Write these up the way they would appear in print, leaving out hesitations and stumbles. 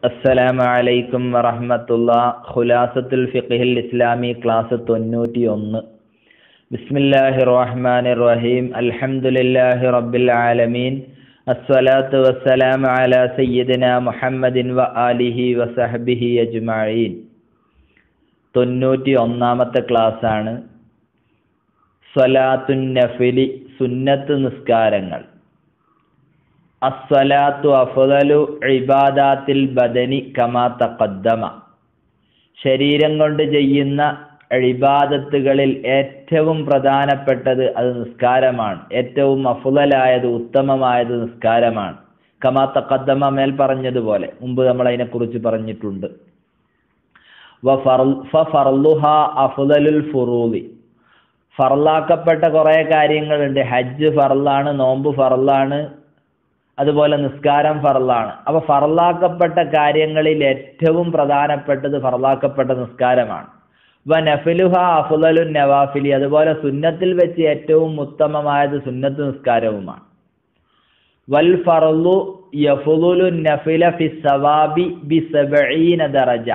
അസ്സലാമു അലൈക്കും വറഹ്മത്തുള്ളാഹി. ഖുലാസത്തുൽ ഫിഖ്ഹിൽ ഇസ്ലാമി ക്ലാസ് 91. ബിസ്മില്ലാഹിർ റഹ്മാനിർ റഹീം. അൽഹംദുലില്ലാഹി റബ്ബിൽ ആലമീൻ. അസ്സലാത്തു വസ്സലാമു അലാ സയ്യിദിനാ മുഹമ്മദിൻ വ ആലിഹി വസഹ്ബിഹി അജ്മഈൻ. 91ാമത്തെ ക്ലാസ് ആണ്. സ്വലാത്തുൻ നഫിലി, സുന്നത്ത് നിസ്കാരങ്ങൾ. അസ്സലാത്തു അഫ്ളലു ഇബാദാത്തിൽ ബദനി കമാ തഖദ്ദമ. ശരീരം കൊണ്ട് ചെയ്യുന്ന ഇബാദത്തുകളിൽ ഏറ്റവും പ്രധാനപ്പെട്ടത് അത് നിസ്കാരമാണ്. ഏറ്റവും അഫ്ളലായത്, ഉത്തമമായത് നിസ്കാരമാണ്. കമാ തഖദ്ദമ, മേൽ പറഞ്ഞതുപോലെ, മുമ്പ് നമ്മൾ അതിനെക്കുറിച്ച് പറഞ്ഞിട്ടുണ്ട്. ഫർളുഹാ അഫ്ളലുൽ ഫുറൂദി. ഫർളാക്കപ്പെട്ട കുറേ കാര്യങ്ങളുണ്ട്. ഹജ്ജ് ഫർളാണ്, നോമ്പ് ഫർളാണ്, അതുപോലെ നിസ്കാരം ഫർളാണ്. അപ്പൊ ഫർളാക്കപ്പെട്ട കാര്യങ്ങളിൽ ഏറ്റവും പ്രധാനപ്പെട്ടത് ഫർളാക്കപ്പെട്ട നിസ്കാരമാണ്. വ നഫിലുഹ അഫ്ളലുൻ നവാഫിലി. അതുപോലെ സുന്നത്തിൽ വെച്ച് ഏറ്റവും ഉത്തമമായത് സുന്നത്ത് നിസ്കാരവുമാണ്. വൽ ഫർളു യഫ്ളുലു നഫില ഫി സവാബി ബി 70 ദറജ.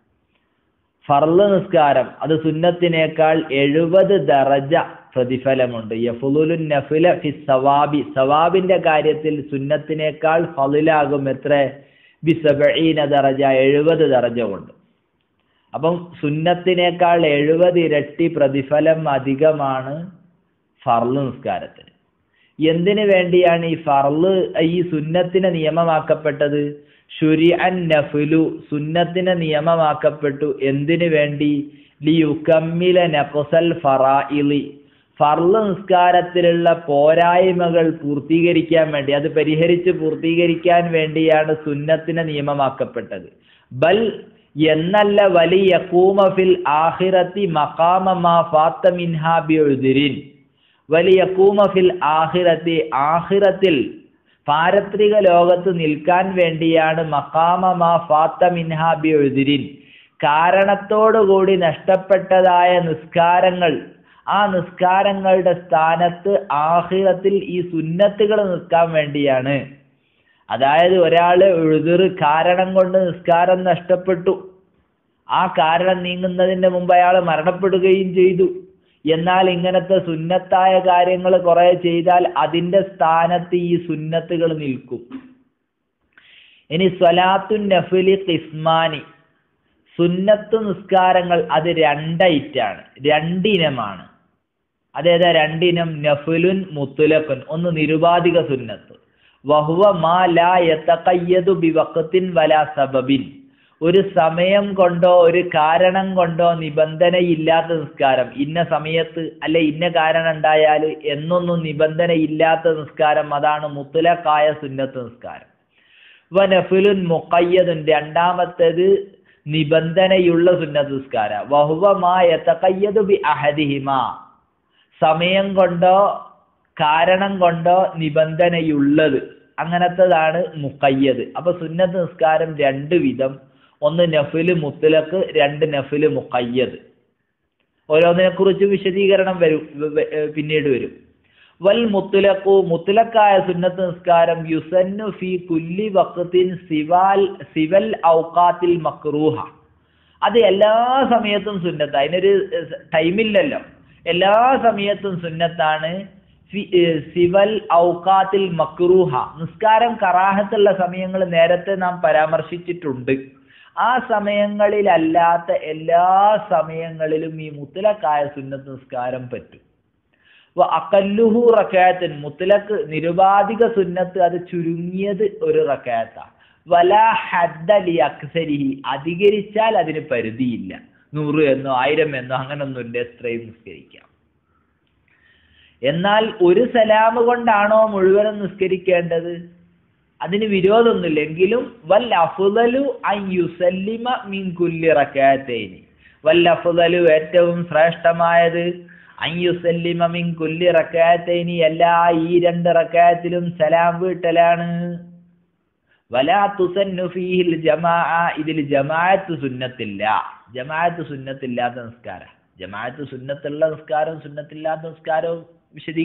ഫർള് നിസ്കാരം അത് സുന്നത്തിനേക്കാൾ 70 ദറജ പ്രതിഫലമുണ്ട്. യഫ്ളുലു നഫില ഫി സവാബി, സവാബിന്റെ കാര്യത്തിൽ സുന്നത്തിനേക്കാൾ ഫളിലാകും. എത്ര? ബി 70 ദറജ, 70 ദറജ കൊണ്ട്. അപ്പം സുന്നത്തിനേക്കാൾ 70 ഇരട്ടി പ്രതിഫലം അധികമാണ് ഫർള് നിസ്കാരത്തിന്. എന്തിനു വേണ്ടിയാണ് ഈ ഫർള്, ഈ സുന്നത്തിന് നിയമമാക്കപ്പെട്ടത്? ശുരിഅൻ നഫ്ലു, സുന്നത്തിന് നിയമമാക്കപ്പെട്ടു. എന്തിനു വേണ്ടി? ലിയുകമ്മില നഖ്സൽ ഫറാഇലി, ഫർള് നിസ്കാരത്തിലുള്ള പോരായ്മകൾ പൂർത്തീകരിക്കാൻ വേണ്ടി, അത് പരിഹരിച്ച് പൂർത്തീകരിക്കാൻ വേണ്ടിയാണ് സുന്നത്തിന് നിയമമാക്കപ്പെട്ടത്. ബൽ എന്നല്ല, വലി യഖൂമ ഫിൽ ആഖിറതി മഖാമ മാ ഫാത്ത മിൻഹാ ബിഉദ്രിൻ. വലി യഖൂമ ഫിൽ ആഖിറതി, ആഖിറത്തിൽ പാരത്രിക ലോകത്ത് നിൽക്കാൻ വേണ്ടിയാണ് മഖാമ മാ ഫാത്ത മിൻഹാ ബിഉദ്രിൻ, കാരണത്തോടുകൂടി നഷ്ടപ്പെട്ടതായ നിസ്കാരങ്ങൾ, ആ നിസ്കാരങ്ങളുടെ സ്ഥാനത്ത് ആഖിറത്തിൽ ഈ സുന്നത്തുകൾ നിൽക്കാൻ വേണ്ടിയാണ്. അതായത് ഒരാള് ഉഴുതിർ കാരണം കൊണ്ട് നിസ്കാരം നഷ്ടപ്പെട്ടു, ആ കാരണം നീങ്ങുന്നതിന് മുമ്പ് അയാൾ മരണപ്പെടുകയും ചെയ്തു. എന്നാൽ ഇങ്ങനത്തെ സുന്നത്തായ കാര്യങ്ങൾ കുറെ ചെയ്താൽ അതിന്റെ സ്ഥാനത്ത് ഈ സുന്നത്തുകൾ നിൽക്കും. ഇനി സ്വലാത്തുൻ നഫിലി ഖിസ്മാനി, സുന്നത്ത് നിസ്കാരങ്ങൾ അത് രണ്ടൈറ്റാണ്, രണ്ടിനമാണ്. അതേതാ രണ്ടിനം? നഫിലുൻ മുത്ലഖുൻ, ഒന്ന് നിരുപാധിക സുന്നത്ത്. വഹുവ മാ ലാ യതഖയ്യദു ബിവഖ്തിൻ വലാ സബബിൻ, ഒരു സമയം കൊണ്ടോ ഒരു കാരണം കൊണ്ടോ നിബന്ധനയില്ലാത്ത നിസ്കാരം. ഇന്ന സമയത്ത് അല്ലെ ഇന്ന കാരണം ഉണ്ടായാൽ എന്നൊന്നും നിബന്ധനയില്ലാത്ത നിസ്കാരം, അതാണ് മുത്ലഖായ സുന്നത്ത് നിസ്കാരം. വ നഫിലുൻ മുഖയ്യദുൻ, രണ്ടാമത്തേത് നിബന്ധനയുള്ള സുന്നത്ത് നിസ്കാരം. വഹുവ മാ യതഖയ്യദു ബി അഹദിഹിമാ, സമയം കൊണ്ടോ കാരണം കൊണ്ടോ നിബന്ധനയുള്ളത്, അങ്ങനത്തതാണ് മുഖയ്യദ്. അപ്പൊ സുന്നത്ത് നിസ്കാരം രണ്ട് വിധം, ഒന്ന് നഫില് മുത്ലഖ്, രണ്ട് നഫില് മുഖയ്യദ്. ഓരോന്നിനെ കുറിച്ച് വിശദീകരണം പിന്നീട് വരും. വൽ മുത്ലഖു, മുത്ലഖായ സുന്നത്ത് നിസ്കാരം യുസന്നു ഫി കുല്ലി വഖ്തിൻ സിവൽ ഔഖാത്തിൽ മക്റൂഹ, അത് എല്ലാ സമയത്തും സുന്നത്ത്, അതിനൊരു ടൈമില്ലല്ലോ, എല്ലാ സമയത്തും സുന്നത്താണ്. സിവൽ ഔഖാത്തിൽ മക്റൂഹ, നിസ്കാരം കറാഹത്തുള്ള സമയങ്ങൾ നേരത്തെ നാം പരാമർശിച്ചിട്ടുണ്ട്. ആ സമയങ്ങളിലല്ലാത്ത എല്ലാ സമയങ്ങളിലും ഈ മുത്ലഖായ സുന്നത്ത് നിസ്കാരം പറ്റും. അഖല്ലുഹു റകഅത്തുൻ, മുത്ലഖ് നിരുപാധിക സുന്നത്ത് അത് ചുരുങ്ങിയത് ഒരു റകഅത്താണ്. വലാ ഹദ്ദ ലി അക്സരിഹി, അധികരിച്ചാൽ അതിന് പരിധിയില്ല. 100 എന്നോ 1000 എന്നോ അങ്ങനൊന്നുമില്ല, എത്രയും നിസ്കരിക്കാം. എന്നാൽ ഒരു സലാമ് കൊണ്ടാണോ മുഴുവനും നിസ്കരിക്കേണ്ടത്? അതിന് വിരോധമൊന്നുമില്ല. എങ്കിലും വൽ അഫ്ളലു അൻ യുസല്ലിമ മിൻ കുല്ലി റകഅത്തൈനി, വൽ അഫ്ളലു ഏറ്റവും ശ്രേഷ്ഠമായത് അൻ യുസല്ലിമ മിൻ കുല്ലി റകഅത്തൈനി, എല്ലാ ഈ 2 റകഅത്തിലും സലാം വീട്ടലാണ്. വലാ തുസന്നു ഫീഹിൽ ജമാഅ, ഇതിൽ ജമാഅത്ത് സുന്നത്തില്ല. ജമാഅത്ത് സുന്നത്തില്ലാത്ത നിസ്കാരം, ജമാഅത്ത് സുന്നത്തുള്ള നിസ്കാരവും സുന്നത്തില്ലാത്ത നിസ്കാരവും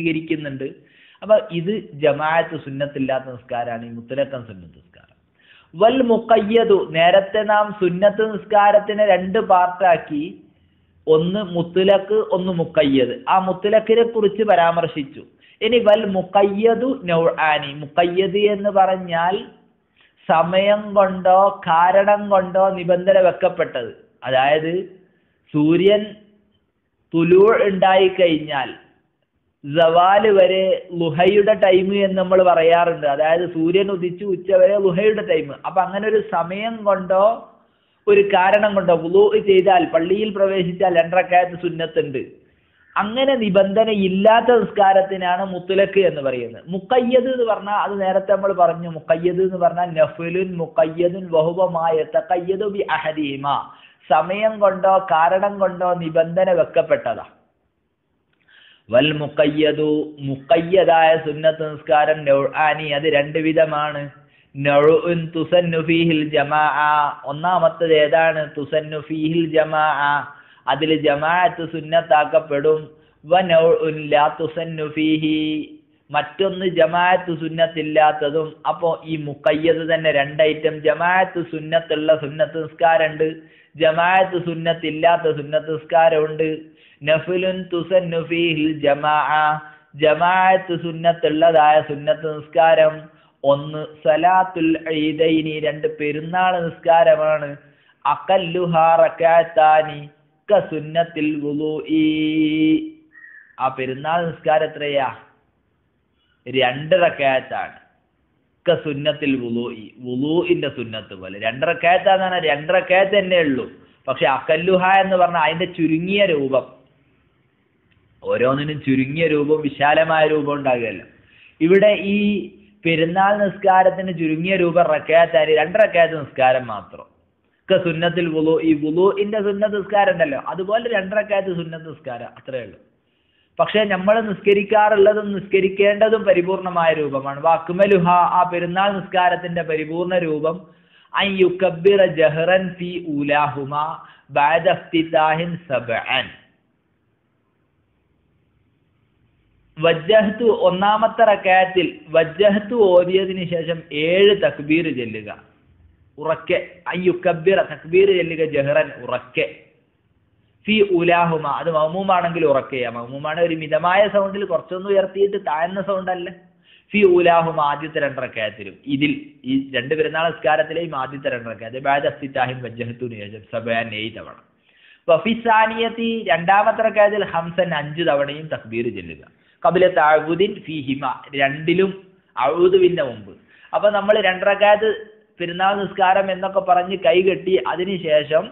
വിശദീകരിക്കുന്നുണ്ട്. അപ്പൊ ഇത് ജമാഅത്ത് സുന്നത്തില്ലാത്ത നിസ്കാരമാണ്, ഈ മുത്ലഖൻ സുന്നത്ത് നിസ്കാരം. വൽ മുഖയ്യദു, നേരത്തെ നാം സുന്നത്ത് നിസ്കാരത്തിനെ രണ്ട് പാർട്ടാക്കി, ഒന്ന് മുത്ലഖ് ഒന്ന് മുഖയ്യദ്. ആ മുത്ലഖിനെ കുറിച്ച് പരാമർശിച്ചു. ഇനി വൽ മുഖയ്യദു നൗആനി, മുഖയ്യദ് എന്ന് പറഞ്ഞാൽ സമയം കൊണ്ടോ കാരണം കൊണ്ടോ നിബന്ധന വെക്കപ്പെട്ടത്. അതായത് സൂര്യൻ തുലൂ ഉണ്ടായി കഴിഞ്ഞാൽ സവാല് വരെ ലുഹയുടെ ടൈം എന്ന് നമ്മൾ പറയാറുണ്ട്. അതായത് സൂര്യൻ ഉദിച്ചു ഉച്ച വരെ ലുഹയുടെ ടൈം. അപ്പൊ അങ്ങനെ ഒരു സമയം കൊണ്ടോ ഒരു കാരണം കൊണ്ടോ വുളൂ ചെയ്താൽ പള്ളിയിൽ പ്രവേശിച്ചാൽ 2 റക്അത്ത് സുന്നത്തുണ്ട്. അങ്ങനെ നിബന്ധന ഇല്ലാത്ത നിസ്കാരത്തിനാണ് മുത്ലഖ് എന്ന് പറയുന്നത്. മുഖയ്യദ് എന്ന് പറഞ്ഞാൽ അത് നേരത്തെ നമ്മൾ പറഞ്ഞു. മുഖയ്യദ് എന്ന് പറഞ്ഞാൽ നഫ്ലുൻ മുഖയ്യദുൻ വഹുവ മാ യതഖയ്യദു ബി അഹദിഹിമാ, സമയം കൊണ്ടോ കാരണം കൊണ്ടോ നിബന്ധന വെക്കപ്പെട്ടതാ. വൽ മുഖയ്യദു, മുഖയ്യദായ സുന്നത്ത് നിസ്കാരം നൗആനി, അത് 2 വിധമാണ്. നൗഉൻ തുസന്നു ഫീഹിൽ ജമാഅ, ഒന്നാമത്തേത് ഏതാണ്? തുസന്നു ഫീഹിൽ ജമാഅ, അതിൽ ജമാഅത്ത് സുന്നത്താക്കപ്പെടും. വ നൗഉൻ ലാ തുസന്നു ഫീഹി, മറ്റൊന്ന് ജമാഅത്ത് സുന്നത്തില്ലാത്തതും. അപ്പോൾ ഈ മുഖയ്യദ് തന്നെ 2 ഐറ്റം. ജമാഅത്ത് സുന്നത്തുള്ള സുന്നത്ത് നിസ്കാരമുണ്ട്, ജമാഅത്ത് സുന്നത്തില്ലാത്ത സുന്നത്ത് നിസ്കാരമുണ്ട്. നഫ്ലുൻ തുസന്നു ഫീഹിൽ ജമാഅ, ജമാഅത്ത് സുന്നത്തുള്ളതായ സുന്നത്ത് നിസ്കാരം ഒന്ന് സലാത്തുൽ ഈദൈനി, 2 പെരുന്നാൾ നിസ്കാരമാണ്. അഖല്ലുഹാ റകഅത്താനി കസുന്നത്തിൽ വുളൂഇ, ആ പെരുന്നാൾ നിസ്കാരം എത്രയാ? 2 റകഅത്താണ്. കസുന്നത്തിൽ വുളൂഇ, വുളൂഇന്റെ സുന്നത്ത് പോലെ 2 റകഅത്താന്ന് പറഞ്ഞാൽ 2 റകഅത്ത് തന്നെ ഉള്ളൂ. പക്ഷെ അഖല്ലുഹ എന്ന് പറഞ്ഞാൽ അതിന്റെ ചുരുങ്ങിയ രൂപം, ഓരോന്നിനും ചുരുങ്ങിയ രൂപം വിശാലമായ രൂപം ഉണ്ടാകുമല്ലോ. ഇവിടെ ഈ പെരുന്നാൾ നിസ്കാരത്തിന് ചുരുങ്ങിയ രൂപം റകഅത്താണ്, 2 റകഅത്ത് നിസ്കാരം മാത്രം. സുന്നത്തിൽ വുളൂ, ഈ വുളൂഇന്റെ സുന്നത്ത് നിസ്കാരം ഉണ്ടല്ലോ അതുപോലെ 2 റകഅത്ത് സുന്നത്ത് നിസ്കാരം, അത്രേ ഉള്ളൂ. പക്ഷെ നമ്മൾ നിസ്കരിക്കാറുള്ളതും നിസ്കരിക്കേണ്ടതും പരിപൂർണമായ രൂപമാണ്. വഅക്മലുഹ, ആ പെരുന്നാൾ നിസ്കാരത്തിന്റെ പരിപൂർണ രൂപം അൻ യുകബ്ബിറ ജഹ്റൻ ഫീ ഊലാഹുമാ ബഅദ ഇഫ്തിതാഹിൻ സബ്അൻ. വജ്ജഹ്തു, ഒന്നാമത്തെ റകഅത്തിൽ വജ്ജഹ്തു ഓതിയതിനു ശേഷം 7 തക്ബീർ ചൊല്ലുക ഉറക്കെ. അയ്യുക്കബ്ബിറ, തക്ബീർ ചൊല്ലുക ജഹ്റൻ ഉറക്കെ. ഫി ഉലാഹുമ, അത് മഅ്മൂമാണെങ്കിൽ ഉറക്കെയാ. മഅ്മൂമാണ് ഒരു മിതമായ സൗണ്ടിൽ, കുറച്ചൊന്നും ഉയർത്തിയിട്ട് താഴ്ന്ന സൗണ്ട് അല്ല. ഫി ഉലാഹുമ, ആദ്യത്തെ 2 റകഅത്തിലും. ഇതിൽ ഈ 2 പെരുന്നാൾ നിസ്കാരത്തിലെയും ആദ്യത്തെ 2 റകഅത്ത് ബഅദ ഇഫ്തിതാഹിൻ വജ്ജഹ്തുന് ശേഷം സബഅൻ 7 തവണ. വഫി സാനിയത്തി, രണ്ടാമത്തെ റകഅത്തിൽ ഹംസൻ 5 തവണയും തക്ബീർ ചൊല്ലുക. ഖബ്ല തഅവ്വുദിൻ ഫീഹിമ, 2ലും അഊദുവിന്റെ മുമ്പ്. അപ്പൊ നമ്മൾ 2 റകഅത്ത് പെരുന്നാൾ നിസ്കാരം എന്നൊക്കെ പറഞ്ഞ് കൈകെട്ടി അതിനുശേഷം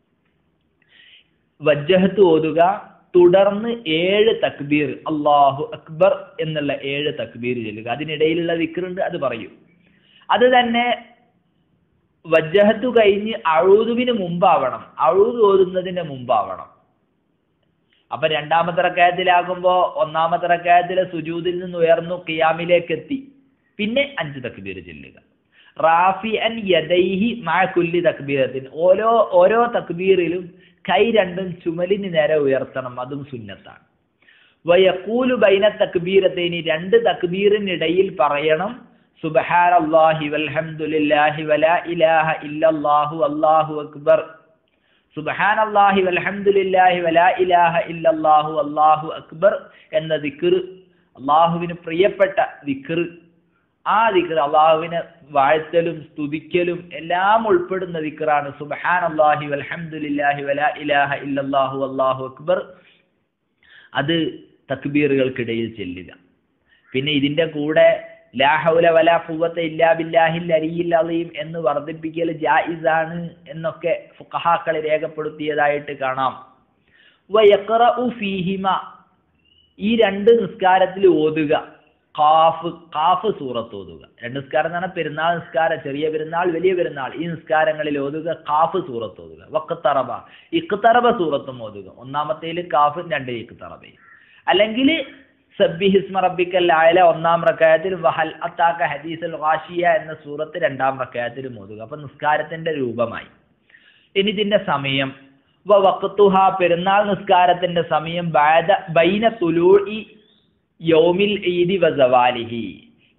വജ്ജഹത്ത് ഓതുക. തുടർന്ന് 7 തക്ബീർ, അല്ലാഹു അക്ബർ എന്നുള്ള 7 തക്ബീർ ചൊല്ലുക. അതിനിടയിലുള്ള ദിക്റുണ്ട്, അത് പറയൂ. അത് തന്നെ വജ്ജഹത്ത് കഴിഞ്ഞ് അഊദുവിന് മുമ്പാവണം, അഊദ് ഓതുന്നതിന് മുമ്പാവണം. അപ്പൊ 2ാമത്തെ റകഅത്തിലാകുമ്പോ 1ാമത്തെ റകഅത്തിലെ സുജൂദിൽ നിന്ന് ഉയർന്നു ഖിയാമിലേക്ക് എത്തി, പിന്നെ 5 തക്ബീർ ചൊല്ലുക. റാഫിഅൻ യദൈഹി മഅ കുല്ലി തക്ബീറത്തിൻ, ഓരോ തക്ബീറിലും കൈ 2ഉം ചുമലിന് നേരെ ഉയർത്തണം, അതും സുന്നത്താണ്. വയഖൂലു ബൈന തക്ബീറത്തൈനി, 2 തക്ബീറിനിടയിൽ പറയണം സുബ്ഹാനല്ലാഹി വൽഹംദുലില്ലാഹി വലാ ഇലാഹ ഇല്ലല്ലാഹു അല്ലാഹു അക്ബർ. സുബ്ഹാനല്ലാഹി വൽഹംദുലില്ലാഹി വലാ ഇലാഹ ഇല്ലല്ലാഹു അല്ലാഹു അക്ബർ എന്ന ദിക്ർ അല്ലാഹുവിന് പ്രിയപ്പെട്ട ദിക്ർ. ആ ദിക്ർ അല്ലാഹുവിനെ വാഴ്ത്തലും സ്തുതിക്കലും എല്ലാം ഉൾപ്പെടുന്ന ദിക്റാണ് സുബ്ഹാനല്ലാഹി വൽഹംദുലില്ലാഹി വലാ ഇലാഹ ഇല്ലല്ലാഹു അല്ലാഹു അക്ബർ. അത് തക്ബീറുകൾക്കിടയിൽ ചൊല്ലുക. പിന്നെ ഇതിന്റെ കൂടെ ലാ ഹൗല വലാ ഖുവത ഇല്ലാ ബില്ലാഹിൽ അലിയിൽ അലീം എന്ന് വർദ്ധിപ്പിക്കൽ ജായിസാണ് എന്നൊക്കെ ഫുഖഹാക്കൾ രേഖപ്പെടുത്തിയതായിട്ട് കാണാം. വയഖറഉ ഫീഹിമ, ഈ 2 നിസ്കാരത്തിൽ ഓതുക ഖാഫ് സൂറത്ത് ഓതുക. 2 നിസ്കാരം എന്ന് പറഞ്ഞാൽ പെരുന്നാൾ നിസ്കാരം, ചെറിയ പെരുന്നാൾ വലിയ പെരുന്നാൾ, ഈ നിസ്കാരങ്ങളിൽ ഓതുക ഖാഫ് സൂറത്ത് ഓതുക. വഖ്തറബ, ഇഖ്തറബ സൂറത്തും ഓതുക. 1ാമത്തേൽ ഖാഫ്, 2 ഇഖ്തറബ. അല്ലെങ്കിൽ സബ്ബിഹിസ്മ റബ്ബിക്കൽ അഅല 1ാം റകഅത്തിൽ, വഹൽ അതാക ഹദീസുൽ ഗാശിയ എന്ന സൂറത്ത് 2ാം റകഅത്തിൽ ഓതുക. അപ്പൊ നിസ്കാരത്തിന്റെ രൂപമായി. ഇനി ഇതിന്റെ സമയം വഖ്തുഹ, പെരുന്നാൾ നിസ്കാരത്തിന്റെ സമയം ബൈന തുലൂഇ യൗമിൽ ഈദി വസവാലിഹി,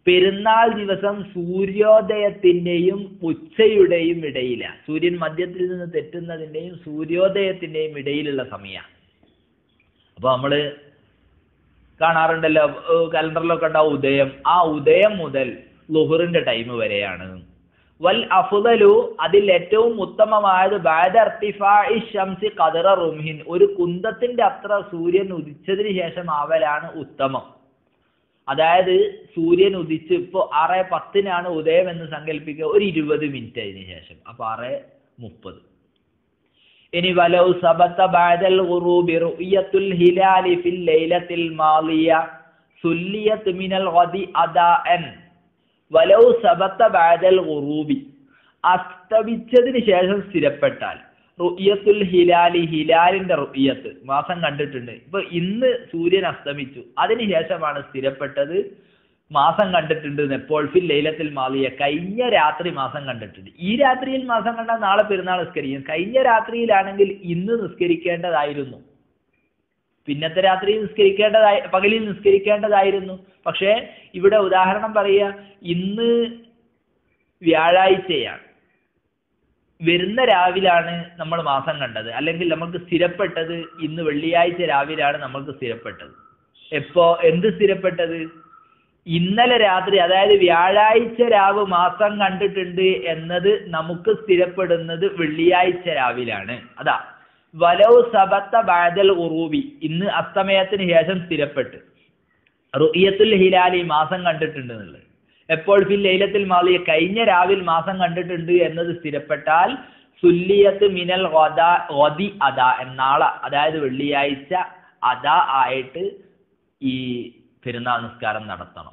പെരുന്നാൾ ദിവസം സൂര്യോദയത്തിന്റെയും ഉച്ചയുടെയും ഇടയിലാണ്. സൂര്യൻ മധ്യത്തിൽ നിന്ന് തെറ്റുന്നതിന്റെയും സൂര്യോദയത്തിന്റെയും ഇടയിലുള്ള സമയമാണ്. അപ്പൊ നമ്മള് കാണാറുണ്ടല്ലോ, കലണ്ടറിലൊക്കെ ഉണ്ടാവും ഉദയം. ആ ഉദയം മുതൽ ളുഹറിന്റെ ടൈം വരെയാണ്. വൽ അഫ്ളലു, അതിൽ ഏറ്റവും ഉത്തമമായത് ബഅദ ഇർതിഫാഇ ശംസി ഖദറ റുംഹിൻ, ഒരു കുന്തത്തിന്റെ അത്ര സൂര്യൻ ഉദിച്ചതിന് ശേഷം ആവലാണ് ഉത്തമം. അതായത് സൂര്യൻ ഉദിച്ച് ഇപ്പോൾ 6:10 ഉദയം എന്ന് സങ്കല്പിക്കുക, ഒരു 20 മിനിറ്റ് അതിന് ശേഷം, അപ്പൊ 6:30. ഇനി വലൗ സബത ബഅദൽ ഗുറൂബി റുഅയത്തുൽ ഹിലാലി ഫിൽ ലൈലത്തിൽ മാളിയ സുല്ലിയത് മിനൽ ഗദി അദാഅൻ. വലൗ സബത ബഅദൽ ഗുറൂബി, അസ്തമിച്ചതിന് ശേഷം സ്ഥിരപ്പെട്ടാൽ, റുഅയത്തുൽ ഹിലാലി, ഹിലാലിന്റെ റുഅയത്ത്, മാസം കണ്ടിട്ടുണ്ട്. ഇപ്പൊ ഇന്ന് സൂര്യൻ അസ്തമിച്ചു, അതിനുശേഷമാണ് സ്ഥിരപ്പെട്ടത് മാസം കണ്ടിട്ടുണ്ട്. എപ്പോൾ? ഫിൽ ലൈലത്തിൽ മാളിയ, കഴിഞ്ഞ രാത്രി മാസം കണ്ടിട്ടുണ്ട്. ഈ രാത്രിയിൽ മാസം കണ്ടാൽ നാളെ പെരുന്നാൾ നിസ്കരിക്കും. കഴിഞ്ഞ രാത്രിയിലാണെങ്കിൽ ഇന്ന് നിസ്കരിക്കേണ്ടതായിരുന്നു, പിന്നത്തെ രാത്രി പകലിൽ നിസ്കരിക്കേണ്ടതായിരുന്നു. പക്ഷേ ഇവിടെ ഉദാഹരണം പറയുക, ഇന്ന് വ്യാഴാഴ്ചയാണ്, വരുന്ന രാവിലാണ് നമ്മൾ മാസം കണ്ടത്, അല്ലെങ്കിൽ നമുക്ക് സ്ഥിരപ്പെട്ടത് ഇന്ന് വെള്ളിയാഴ്ച രാവിലാണ് നമ്മൾക്ക് സ്ഥിരപ്പെട്ടത്. എന്ത് സ്ഥിരപ്പെട്ടത്? ഇന്നലെ രാത്രി, അതായത് വ്യാഴാഴ്ച രാവ് മാസം കണ്ടിട്ടുണ്ട് എന്നത് നമുക്ക് സ്ഥിരപ്പെടുന്നത് വെള്ളിയാഴ്ച രാവിലാണ്. അതാ വലൗ സബത്ത ബഅദൽ ഉറൂബി, ഇന്ന് അസ്തമയത്തിന് ശേഷം സ്ഥിരപ്പെട്ട്, റുഅയത്തുൽ ഹിലാലി, മാസം കണ്ടിട്ടുണ്ട് എന്നുള്ളത്. എപ്പോൾ? ഫിൽ ലൈലത്തിൽ മാളിയ, കഴിഞ്ഞ രാവിൽ മാസം കണ്ടിട്ടുണ്ട് എന്നത് സ്ഥിരപ്പെട്ടാൽ, സുല്ലിയത്ത് മിനൽ ഗദി അദാ, നാളെ അതായത് വെള്ളിയാഴ്ച അദാ ആയിട്ട് ഈ പെരുന്നാൾ നിസ്കാരം നടത്തണം.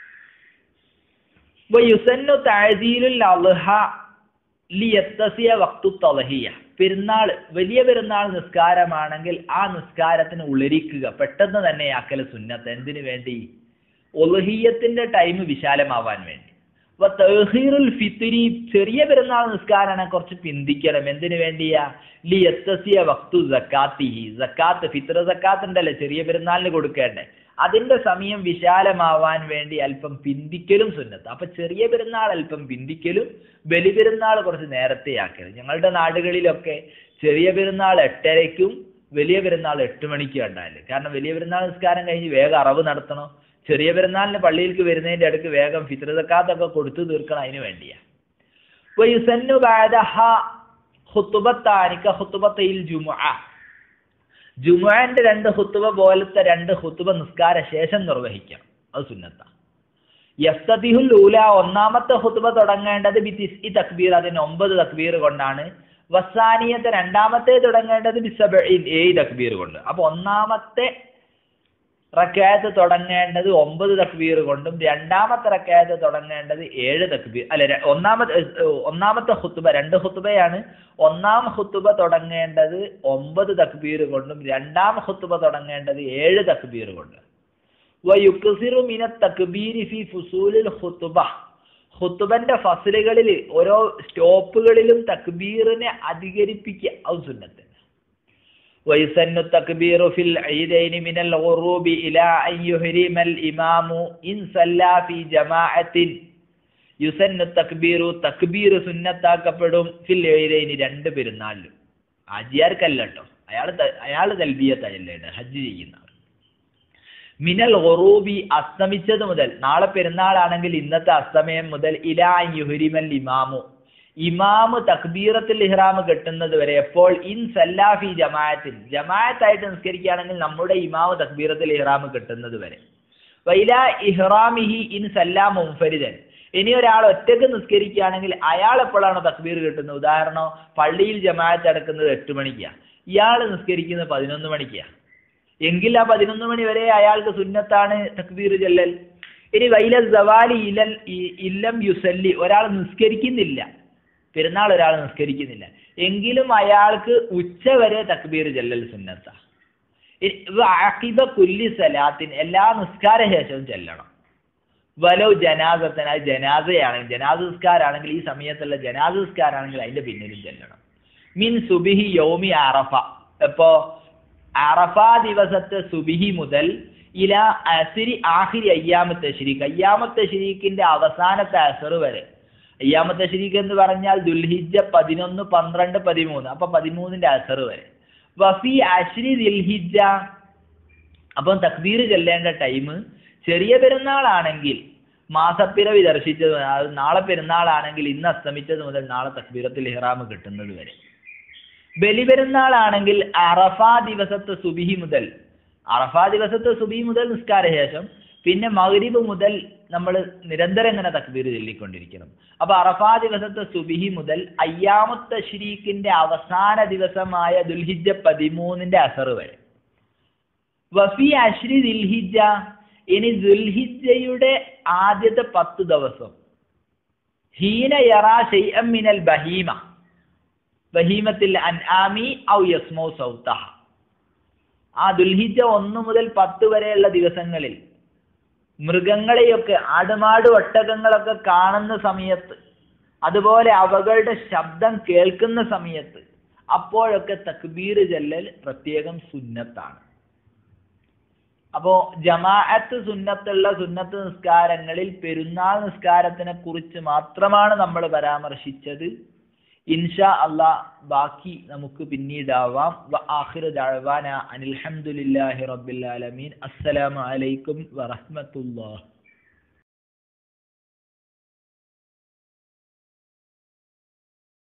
വയുസന്നു തഅദീലുൽ അദ്ഹ ലിയത്തസിയ വഖ്തു തദ്ഹിയ, പെരുന്നാൾ, വലിയ പെരുന്നാൾ നിസ്കാരമാണെങ്കിൽ ആ നിസ്കാരത്തിന് ഉളരിക്കുക, പെട്ടെന്ന് തന്നെ ആക്കൽ സുന്നത്ത്. എന്തിനു വേണ്ടി? ഉദ്ഹിയ്യത്തിന്റെ ടൈം വിശാലമാവാൻ വേണ്ടി. തഅഖീറുൽ ഫിത്രി, ചെറിയ പെരുന്നാൾ നിസ്കാരമാണ്, കുറച്ച് പിന്തിക്കണം. എന്തിനു വേണ്ടിയാ? ലിയത്തസിയ വഖ്തു സക്കാത്തിഹി, സക്കാത്ത്, ഫിത്ർ സക്കാത്ത് ഉണ്ടല്ലോ, ചെറിയ പെരുന്നാളിന് കൊടുക്കേണ്ടേ, അതിന്റെ സമയം വിശാലമാവാൻ വേണ്ടി അല്പം പിന്തിക്കലും സുന്നത്ത്. അപ്പൊ ചെറിയ പെരുന്നാൾ അല്പം പിന്തിക്കലും, ബലി പെരുന്നാൾ കുറച്ച് നേരത്തെ ആക്കലും. ഞങ്ങളുടെ നാടുകളിലൊക്കെ ചെറിയ പെരുന്നാൾ 8:30-ക്കും വലിയ പെരുന്നാൾ 8 മണിക്കും ഉണ്ടാവില്ല. കാരണം വലിയ പെരുന്നാൾ നിസ്കാരം കഴിഞ്ഞ് വേഗം അറവ് നടത്തണം, ചെറിയ പെരുന്നാളിന് പള്ളിയിലേക്ക് വരുന്നതിന്റെ അടുക്ക് വേഗം ഫിത്ർ സക്കാത്തൊക്കെ കൊടുത്തു തീർക്കണം, അതിന് വേണ്ടിയാ. വയുസന്നു ബഅദഹ ഖുത്ബത്താനി കഖുത്ബത്തയിൽ ജുമുഅ, ജുമുഅന്റെ 2 ഖുത്ബ പോലത്തെ 2 ഖുത്ബ നിസ്കാര ശേഷം നിർവഹിക്കാം, അത് സുന്നത്ത. യഫ്തതിഹുൽ ഊല, ഒന്നാമത്തെ ഖുത്ബ തുടങ്ങേണ്ടത് ബിതിസ്ഇ തക്ബീർ, അതിന് 9 തക്ബീർ കൊണ്ടാണ്. വസാനിയത്തെ, രണ്ടാമത്തെ തുടങ്ങേണ്ടത് ബിസബഇൻ, 7 തക്ബീർ കൊണ്ട്. അപ്പൊ ഒന്നാമത്തെ റക്അത്ത് തുടങ്ങേണ്ടത് 9 തക്ബീർ കൊണ്ടും, രണ്ടാമത്തെ റക്അത്ത് തുടങ്ങേണ്ടത് 7 തക്ബീർ, അല്ല, ഒന്നാമത്തെ ഖുത്ബ, 2 ഖുത്ബയാണ്, ഒന്നാം ഖുത്ബ തുടങ്ങേണ്ടത് 9 തക്ബീർ കൊണ്ടും, രണ്ടാം ഖുത്ബ തുടങ്ങേണ്ടത് 7 തക്ബീർ കൊണ്ട്. വയുക്സിറു മിനത് തക്ബീരി ഫി ഫുസൂലിൽ ഖുത്ബ, ഖുത്ബന്റെ ഫസ്ലുകളിൽ, ഓരോ സ്റ്റോപ്പുകളിലും തക്ബീറിനെ അധികരിപ്പിക്കുക, അത് സുന്നത്ത്. വയുസന്നു തക്ബീറു ഫിൽ ഈദൈനി മിനൽ ഗുറൂബി ഇലാ അൻ യുഹ്രിമൽ ഇമാമു ഇൻ സല്ലാ ഫി ജമാഅത്തിൻ. യുസന്നു തക്ബീറു, തക്ബീർ സുന്നത്താക്കപ്പെടും, ഫിൽ ഈദൈനി, 2 പെരുന്നാളിലും. ഹാജിയാർക്കല്ല കേട്ടോ, അയാൾ തൽബിയത്തല്ലേ ഹജ്ജ് ചെയ്യുന്നവർ. മിനൽ ഗുറൂബി, അസ്തമിച്ചത് മുതൽ, നാളെ പെരുന്നാളാണെങ്കിൽ ഇന്നത്തെ അസ്തമയം മുതൽ, ഇലാ അൻ യുഹ്രിമൽ ഇമാമു, ഇമാമ് തക്ബീറത്തുൽ ഇഹ്റാം കെട്ടുന്നത് വരെ. എപ്പോൾ? ഇൻ സല്ലാ ഫി ജമാഅത്തിൻ, ജമാഅത്തായിട്ട് നിസ്കരിക്കുകയാണെങ്കിൽ നമ്മുടെ ഇമാമ് തക്ബീറത്തുൽ ഇഹ്റാം കെട്ടുന്നത് വരെ. വൈലാ ഇഹ്റാമിഹി ഇൻ സല്ലാ മുൻഫരിദൻ, ഇനി ഒരാൾ ഒറ്റക്ക് നിസ്കരിക്കുകയാണെങ്കിൽ അയാൾ എപ്പോഴാണ് തക്ബീർ കെട്ടുന്നത്? ഉദാഹരണം, പള്ളിയിൽ ജമാഅത്ത് അടക്കുന്നത് 8 മണിക്കാണ്, ഇയാൾ നിസ്കരിക്കുന്നത് 11 മണിക്കാണ്, എങ്കിൽ ആ 11 മണി വരെ അയാൾക്ക് സുന്നത്താണ് തക്ബീർ ചൊല്ലൽ. ഇനി വൈല സവാലി ഇല്ലം യുസല്ലി, ഒരാൾ നിസ്കരിക്കുന്നില്ല, പെരുന്നാൾ ഒരാൾ നിസ്കരിക്കുന്നില്ല, എങ്കിലും അയാൾക്ക് ഉച്ച വരെ തക്ബീർ ചൊല്ലൽ സുന്നത്ത. അഖിബ കുല്ലി സലാത്തിൻ, എല്ലാ നിസ്കാര ശേഷവും ചെല്ലണം. വലോ ജനാസത്തിന്, അത് ജനാസയാണെങ്കിൽ, ജനാസ നിസ്കാരാണെങ്കിൽ, ഈ സമയത്തുള്ള ജനാസ നിസ്കാരാണെങ്കിൽ അതിന്റെ പിന്നിലും ചെല്ലണം. മിൻ സുബിഹി യൗമി അറഫ, ഇപ്പോ അറഫ ദിവസത്തെ സുബിഹി മുതൽ ഇല അസ്രി ആഖിരി അയ്യാമത്ത് തശ്രീഖ്, അയ്യാമത്ത് തശ്രീഖിന്റെ അവസാനത്തെ അസർ വരെ. അയ്യാമത്ത് തശ്രീഖ് എന്ന് പറഞ്ഞാൽ ദുൽഹിജ്ജ 11, 12, 13, അപ്പൊ 13ന്റെ അസർ വരെ. വഫി അശ്രി ദിൽഹിജ്ജ, അപ്പം തക്ബീർ ചൊല്ലേണ്ട ടൈം ചെറിയ പെരുന്നാളാണെങ്കിൽ മാസപ്പിറവി ദർശിച്ചത്, അത് നാളെ പെരുന്നാളാണെങ്കിൽ ഇന്ന് അസ്തമിച്ചത് മുതൽ നാളെ തക്ബീറത്തുൽ ഇഹ്റാം കിട്ടുന്നത് വരെ. ബലിപെരുന്നാളാണെങ്കിൽ അറഫാ ദിവസത്തെ സുബിഹി മുതൽ, അറഫാ ദിവസത്തെ സുബിഹി മുതൽ നിസ്കാര ശേഷം പിന്നെ മഗ്രിബ് മുതൽ നമ്മൾ നിരന്തരം ഇങ്ങനെ തക്ബീർ ചൊല്ലിക്കൊണ്ടിരിക്കണം. അപ്പൊ അറഫാ ദിവസത്തെ സുബിഹി മുതൽ അയ്യാമുത്ത് തശ്രീഖിന്റെ അവസാന ദിവസമായ ദുൽഹിജ്ജ 13ന്റെ അസർ വരെ. വഫി അശ്രി ദിൽഹിജ്ജ, ഇനി ദുൽഹിജ്ജയുടെ ആദ്യത്തെ 10 ദിവസം ഹീന യറാ ശൈഅൻ മിനൽ ബഹീമ, ബഹീമത്തിൽ അൻആമി ഔ യസ്മൗ സൗതഹ, ആ ദുൽഹിജ്ജ 1 മുതൽ 10 വരെയുള്ള ദിവസങ്ങളിൽ മൃഗങ്ങളെയൊക്കെ, ആടുമാട് ഒട്ടകങ്ങളൊക്കെ കാണുന്ന സമയത്ത്, അതുപോലെ അവകളുടെ ശബ്ദം കേൾക്കുന്ന സമയത്ത്, അപ്പോഴൊക്കെ തക്ബീർ ചൊല്ലൽ പ്രത്യേകം സുന്നത്താണ്. അപ്പോ ജമാഅത്ത് സുന്നത്തുള്ള സുന്നത്ത് നിസ്കാരങ്ങളിൽ പെരുന്നാൾ നിസ്കാരത്തിനെ കുറിച്ച് മാത്രമാണ് നമ്മൾ പരാമർശിച്ചത്. ഇൻഷാ അല്ലാഹ് ബാക്കി നമുക്ക് പിന്നീടാവാം. വ ആഖിറു ദഅവാന അനിൽ ഹംദുലില്ലാഹി റബ്ബിൽ ആലമീൻ. അസ്സലാമു അലൈക്കും വറഹ്മത്തുള്ളാഹി.